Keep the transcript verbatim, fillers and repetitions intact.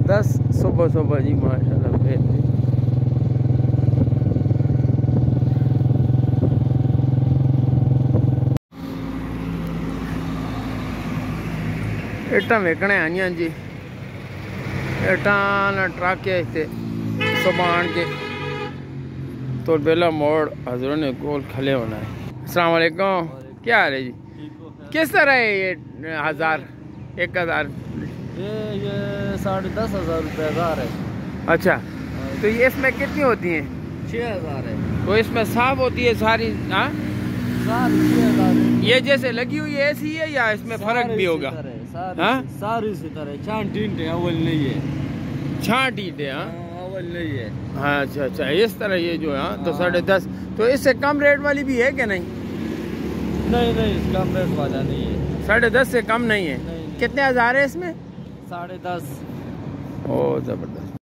दस सुबह सुबह जी माशाल्लाह बेहतरीन। इट्टा वेकने आइया जी, इट्टा ट्रक है इतने सुबान के तो बेला मोड़ हजरों ने गोल खले होना है। अस्सलाम वालेकुम, क्या हाल है जी? किस तरह है ये हजार एक हजार? ये ये साढ़े दस हजार रुपये हजार है। अच्छा, तो ये इसमें कितनी होती हैं? छः हजार है। तो इसमें साफ होती है सारी? हाँ, सारी छः हजार। ये जैसे लगी हुई ऐसी है या इसमें फर्क भी होगा? हाँ, सारी इसी तरह। छान टींटे अव्वल नहीं है। छान टींटे? हाँ, अव्वल नहीं है। हाँ, अच्छा अच्छा, इस तरह ये जो है। हाँ, तो साढ़े दस। तो इससे कम रेट वाली भी है क्या? नहीं नहीं नहीं, कम रेट वाला नहीं है। साढ़े दस से कम नहीं है? नहीं, नहीं। कितने हजार है इसमें? साढ़े दस। ओ जबरदस्त।